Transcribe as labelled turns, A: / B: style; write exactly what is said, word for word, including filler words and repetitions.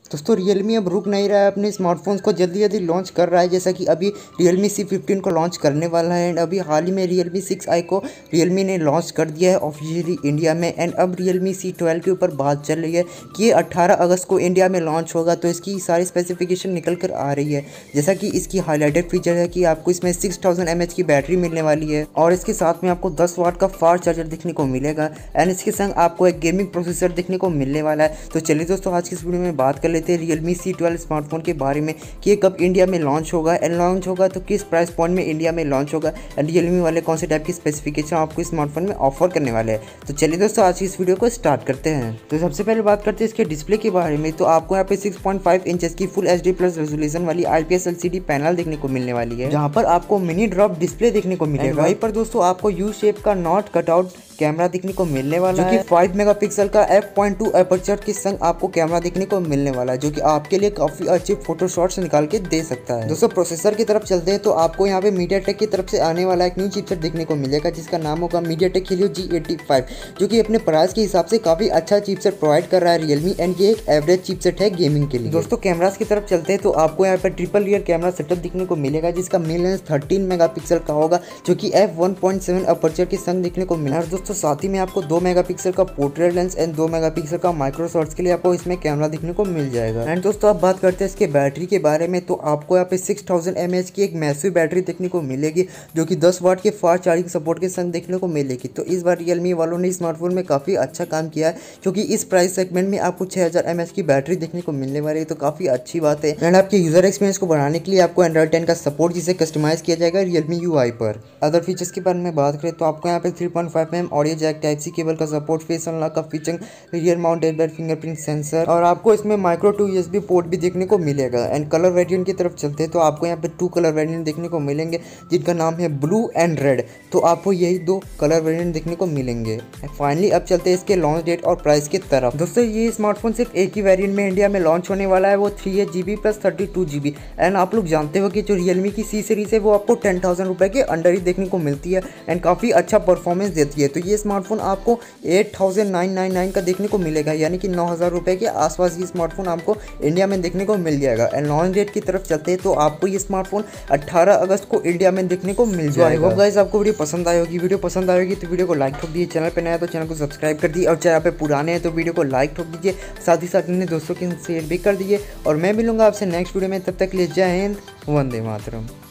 A: दोस्तों रियलमी अब रुक नहीं रहा है, अपने स्मार्टफोन्स को जल्दी जल्दी लॉन्च कर रहा है। जैसा कि अभी रियलमी सी फिफ्टीन को लॉन्च करने वाला है एंड अभी हाल ही में रियलमी सिक्स आई को रियलमी ने लॉन्च कर दिया है ऑफिशियली इंडिया में। एंड अब रियलमी सी ट्वेल्व के ऊपर बात चल रही है कि ये अट्ठारह अगस्त को इंडिया में लॉन्च होगा। तो इसकी सारी स्पेसिफिकेशन निकल कर आ रही है। जैसा कि इसकी हाईलाइटेड फीचर है कि आपको इसमें सिक्स थाउजेंड एम एच की बैटरी मिलने वाली है और इसके साथ में आपको दस वाट का फास्ट चार्जर देखने को मिलेगा एंड इसके संग आपको एक गेमिंग प्रोसेसर देखने को मिलने वाला है। तो चलिए दोस्तों आज की इस वीडियो में बात कर लेते हैं रियलमी सी ट्वेल्व स्मार्टफोन के बारे में कि ये कब इंडिया में लॉन्च होगा एंड लॉन्च होगा तो किस प्राइस पॉइंट में इंडिया में लॉन्च होगा एंड रियलमी वाले कौन से टाइप की स्पेसिफिकेशन आपको स्मार्टफोन में ऑफर करने वाले हैं। तो चलिए दोस्तों आज की इस वीडियो को स्टार्ट करते हैं। तो सबसे पहले बात करते हैं इसके डिस्प्ले के बारे में। तो आपको यहाँ पे सिक्स पॉइंट फाइव इंचेस की full H D plus resolution वाली आईपीएस एलसीडी पैनल देखने को मिलने वाली है, जहाँ पर आपको मिनी ड्रॉप डिस्प्ले देखने को मिलेगा। वहीं पर दोस्तों आपको यू शेप का नॉट कटआउट कैमरा देखने को मिलने वाला है, जो कि फाइव मेगापिक्सल का एफ पॉइंट टू अपर्चर के संग आपको कैमरा देखने को मिलने वाला है, जो कि आपके लिए काफी अच्छे फोटो शॉट्स निकाल के दे सकता है। दोस्तों प्रोसेसर की तरफ चलते हैं तो आपको यहाँ पे मीडियाटेक की तरफ से आने वाला एक न्यू चिपसेट देखने को मिलेगा जिसका नाम होगा MediaTek Helio G eighty five, जो कि अपने प्राइस के हिसाब से काफी अच्छा चिपसेट प्रोवाइड कर रहा है रियलमी एंड ये एक एवरेज चिपसेट है गेमिंग के लिए। दोस्तों कैमरास की तरफ चलते हैं तो आपको यहाँ पे ट्रिपल रियर कैमरा सेटअप देखने को मिलेगा जिसका मेन लेंस थर्टीन मेगापिक्सल का होगा, जो कि F one point seven aperture के संग देखने को मिला। और दोस्तों साथ ही में आपको दो मेगापिक्सल का पोर्ट्रेट लेंस एंड दो मेगापिक्सल का माइक्रो शॉट्स के लिए आपको इसमें कैमरा देखने को मिल जाएगा। एंड दोस्तों अब बात करते हैं इसके बैटरी के बारे में। तो आपको यहाँ पे सिक्स थाउजेंड एम एच की एक मैसिव बैटरी देखने को मिलेगी, जो कि दस वाट के फास्ट चार्जिंग सपोर्ट के संग देखने को मिलेगी। तो इस बार रियलमी वालों ने स्मार्टफोन में काफी अच्छा काम किया है, क्योंकि इस प्राइस सेगमेंट में आपको छह हजार एम एच की बैटरी देखने को मिलने वाली है, तो काफी अच्छी बात है। एंड आपके यूजर एक्सपीरियंस को बढ़ाने के लिए आपको एंड्रॉइड टेन का सपोर्ट जिसे कस्टमाइज किया जाएगा रियलमी यू आई पर। अदर फीचर्स के बारे में बात करें तो आपको यहाँ पे three point five M audio jack type C cable का सपोर्ट, फेस अनलॉक का feature, rear mounted fingerprint sensor और आपको इसमें माइक्रो टू यूएसबी पोर्ट भी देखने को मिलेगा। एंड कलर वेरिएंट की तरफ चलते हैं तो आपको यहाँ पे टू कलर वेरिएंट देखने को मिलेंगे जिनका नाम है ब्लू एंड रेड। तो आपको यही दो कलर वेरिएंट देखने को मिलेंगे। फाइनली अब चलते हैं इसके लॉन्च डेट और प्राइस की तरफ। दोस्तों ये स्मार्टफोन सिर्फ एक ही वेरिएंट में इंडिया में लॉन्च होने वाला है, वो three eight G B plus thirty two G B. And आप लोग जानते हो कि जो रियलमी की सी सीरीज है वो आपको टेन थाउजेंड रुपए के अंडर ही देखने को मिलती है एंड काफ़ी अच्छा परफॉर्मेंस देती है। तो ये स्मार्टफोन आपको eight thousand nine nine nine का देखने को मिलेगा, यानी कि नौ हज़ार रुपए के आसपास ये स्मार्टफोन आपको इंडिया में देखने को मिल जाएगा। एंड लॉन्च डेट की तरफ चलते हैं तो आपको ये स्मार्टफोन अट्ठारह अगस्त को इंडिया में देखने को मिल जाएगा। आई होप गाइस आपको वीडियो पसंद आई होगी। वीडियो पसंद आएगी तो वीडियो को लाइक ठोक दीजिए, चैनल पे नया तो चैनल को सब्सक्राइब कर दीजिए और चाहे आप पे पुराने हैं तो वीडियो को लाइक ठोक दीजिए, साथ ही साथ अपने दोस्तों के शेयर भी कर दीजिए। और मैं मिलूंगा आपसे नेक्स्ट वीडियो में, तब तक के लिए जय हिंद, वंदे मातरम।